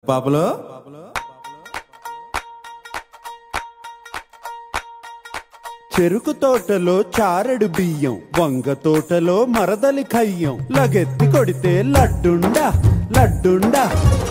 పాపలో చెరుకు తోటలో చారెడు బియ్యం, వంగ తోటలో మరదలి కయ్యం, లగెత్తి కొడితే లడ్డుండా లడ్డుండా